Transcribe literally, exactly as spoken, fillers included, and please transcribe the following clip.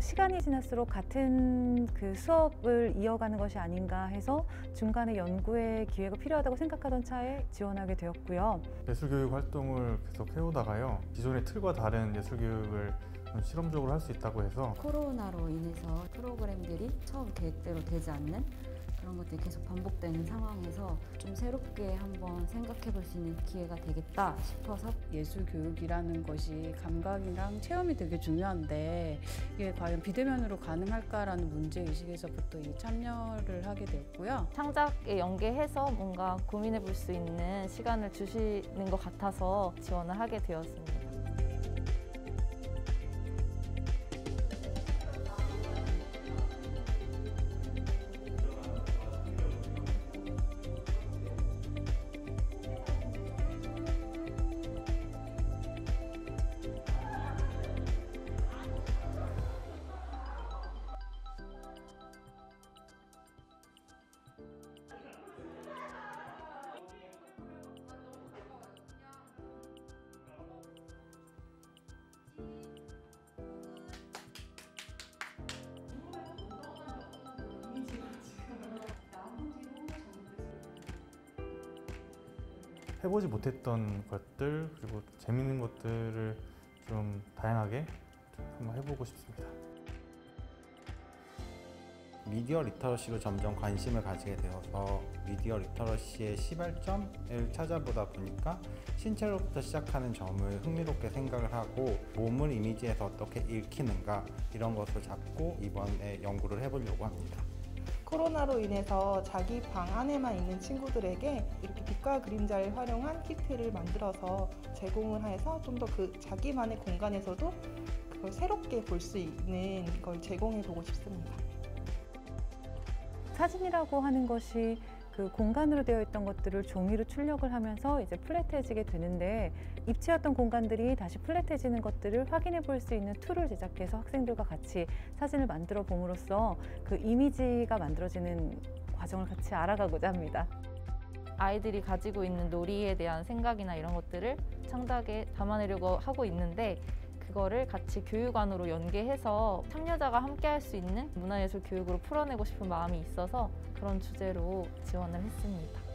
시간이 지날수록 같은 그 수업을 이어가는 것이 아닌가 해서 중간에 연구의 기회가 필요하다고 생각하던 차에 지원하게 되었고요. 예술교육 활동을 계속 해오다가요, 기존의 틀과 다른 예술교육을 좀 실험적으로 할 수 있다고 해서 코로나로 인해서 프로그램들이 처음 계획대로 되지 않는 그런 것들이 계속 반복되는 상황에서 좀 새롭게 한번 생각해 볼 수 있는 기회가 되겠다 싶어서 예술교육이라는 것이 감각이랑 체험이 되게 중요한데 이게 과연 비대면으로 가능할까라는 문제의식에서부터 이 참여를 하게 되었고요. 창작에 연계해서 뭔가 고민해 볼 수 있는 시간을 주시는 것 같아서 지원을 하게 되었습니다. 해보지 못했던 것들, 그리고 재밌는 것들을 좀 다양하게 좀 한번 해보고 싶습니다. 미디어 리터러시로 점점 관심을 가지게 되어서 미디어 리터러시의 시발점을 찾아보다 보니까 신체로부터 시작하는 점을 흥미롭게 생각을 하고 몸을 이미지에서 어떻게 읽히는가 이런 것을 잡고 이번에 연구를 해보려고 합니다. 코로나로 인해서 자기 방 안에만 있는 친구들에게 이렇게 빛과 그림자를 활용한 키트를 만들어서 제공을 해서 좀 더 그 자기만의 공간에서도 그걸 새롭게 볼 수 있는 걸 제공해 보고 싶습니다. 사진이라고 하는 것이 그 공간으로 되어 있던 것들을 종이로 출력을 하면서 이제 플랫해지게 되는데, 입체였던 공간들이 다시 플랫해지는 것들을 확인해 볼 수 있는 툴을 제작해서 학생들과 같이 사진을 만들어 봄으로써 그 이미지가 만들어지는 과정을 같이 알아가고자 합니다. 아이들이 가지고 있는 놀이에 대한 생각이나 이런 것들을 창작에 담아내려고 하고 있는데, 그거를 같이 교육안으로 연계해서 참여자가 함께 할 수 있는 문화예술 교육으로 풀어내고 싶은 마음이 있어서 그런 주제로 지원을 했습니다.